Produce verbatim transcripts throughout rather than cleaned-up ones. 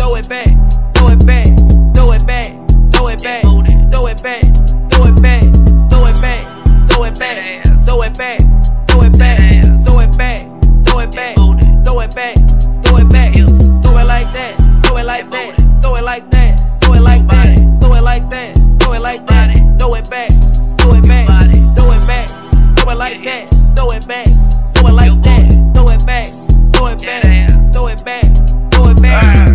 throw it back, throw it back, throw it back, throw it back, throw it back, throw it back, throw it back, throw it back, throw it back, throw it back, throw it back, throw it back, throw it back, throw it back, throw it like that, throw it like that, throw it like that, throw it like that, throw it like that, throw it like that, throw it back, throw it back, throw it back, throw it like that, throw it back, throw it like that, throw it back, throw it back, throw it back, throw it back.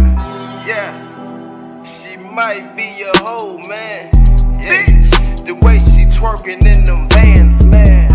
Yeah, she might be a hoe, man. Yeah. The way she twerking in them vans, man.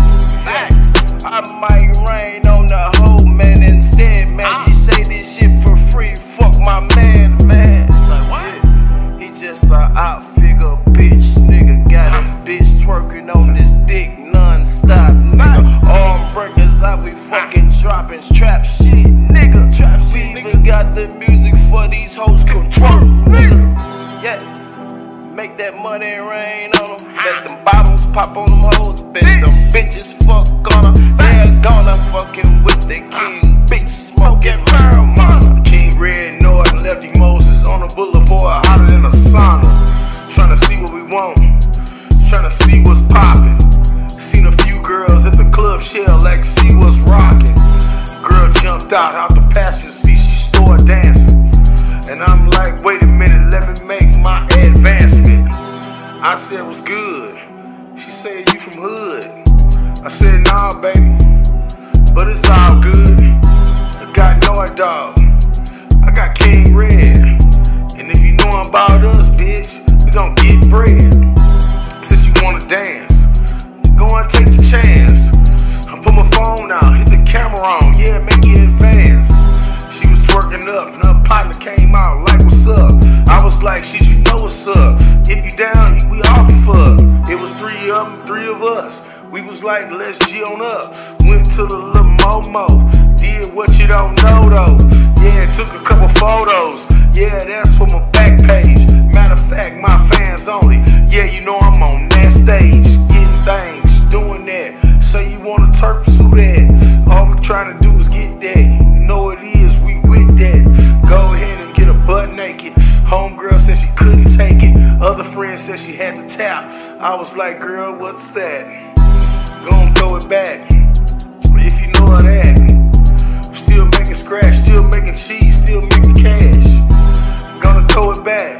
Facts. I might rain on the hoe, man. Instead, man, she say this shit for free. Fuck my man, man. So what? He just a out figure bitch, nigga. Got his bitch twerking on this dick non-stop, nigga. Arm breakers, I be fucking dropping trap shit, nigga. Trap shit, we even got the music for these hoes can twerk, nigga. Yeah. Make that money rain on them. Let them bottles pop on them hoes. Bet them bitches fuck on them. They're gonna fucking with the king. Bitch smoking marijuana. King Red North and Lefty Moses on the boulevard, hotter than a sauna. Tryna see what we want. Tryna see what's poppin'. Seen a few girls at the club shell like she was rockin'. Girl jumped out out the passenger seat. She started dancing. And I'm like, wait a minute, let me make my advancement. I said, what's good? She said, you from hood? I said, nah, baby, but it's all good. I got no dog, I got King Red. And if you know about us, bitch, we gon' get bread. Since you wanna dance, go and take your chance. I put my phone out, hit the camera on, yeah, make it advance. She was twerking up and her partner came out like, what's up? I was like, shit, you know what's up. If you down, we all be fucked. It was three of them, three of us. We was like, let's G on up. Went to the little Momo. Did what you don't know though. Yeah, took a couple photos. Yeah, that's for my back page. Matter of fact, my fans only. Yeah, you know I'm on that stage. Getting things, doing that. Say you wanna turf, pursue that. All we trying to do is get that. You know it is, we with that. Go ahead and get a butt naked. Homegirl said she couldn't take it. Other friends said she had to tap. I was like, girl, what's that? Gon' throw it back. If you know that. Still making scratch, still making cheese, still making cash. Gonna throw it back.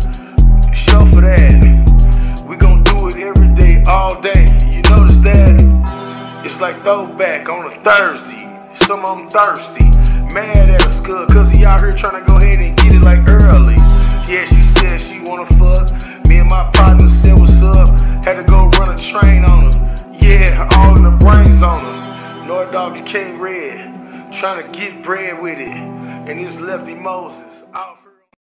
Show for that. We gon' do it every day, all day. You notice that? It's like throwback on a Thursday. Some of them thirsty. Mad at us, cause he out here tryna go ahead and get it like early. Yeah, she said she wanna fuck. Me and my partner said what's up. Had to go run a train on her. Yeah, all in the brains on her. North Dog King Red, tryna get bread with it. And this Lefty Moses.